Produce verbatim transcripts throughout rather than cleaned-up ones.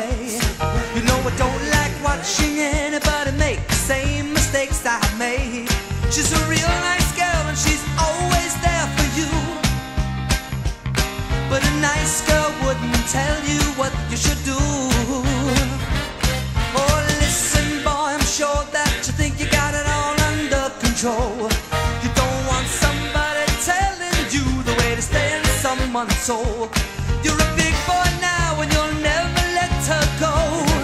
way. You know I don't like watching anybody make the same mistakes I made. She's a real nice girl and she's always there for you, but a nice girl wouldn't tell you what you should do. Oh, listen boy, I'm sure that you think you got it all under control. You don't want somebody telling you the way to stay in someone's soul. You're a big boy now and you'll never let her go,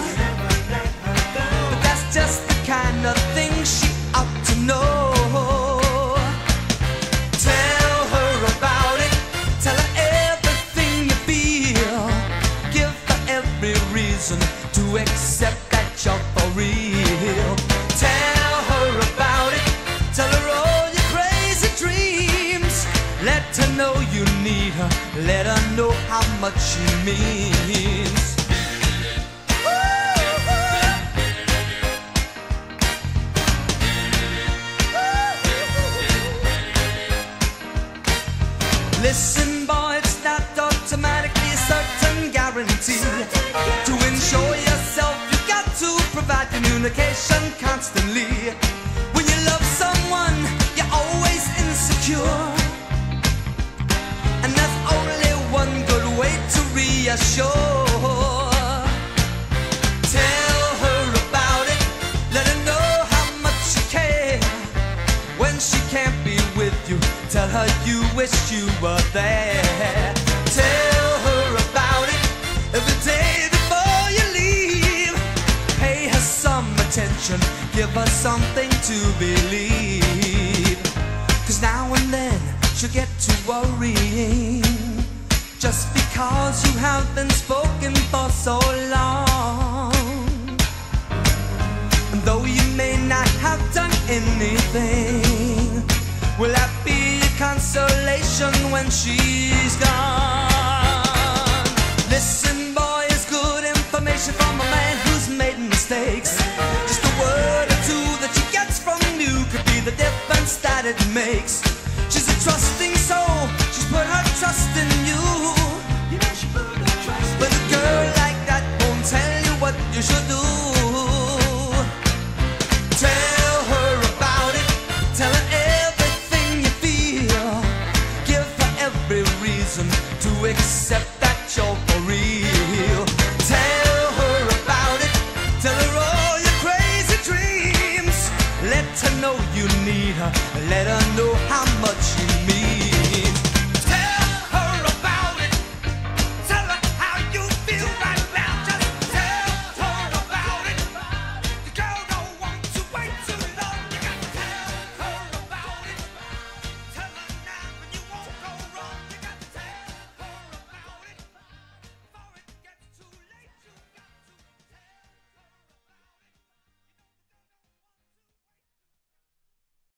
but that's just the kind of thing she ought to know. Tell her about it, tell her everything you feel, give her every reason to accept that you're for real. Tell her about it, tell her all your crazy dreams, let her know you need her, let her know how much she means. Listen boy, it's not automatically a certain guarantee. To ensure yourself, you got to provide communication constantly. When you love someone, you're always insecure, and there's only one good way to reassure. Tell her about it, let her know how much you care. When she can't be with you, tell her you wish you were there. Tell her about it every day before you leave. Pay her some attention, give her something to believe, 'cause now and then she'll get to worrying, just because you have been spoken for so long. And though you may not have done anything, will that be a consolation when she's gone? Listen boy, it's good information from a man who's made mistakes. Just a word or two that she gets from you could be the difference that it makes. She's a trusting soul, she's put her trust in you. You know she put her trust in you. But a girl like that won't tell you what you should do. Tell her about it, tell her everything you feel, give her every reason to accept that you're for real. Tell her about it, tell her all your crazy dreams, let her know you need her, let her know how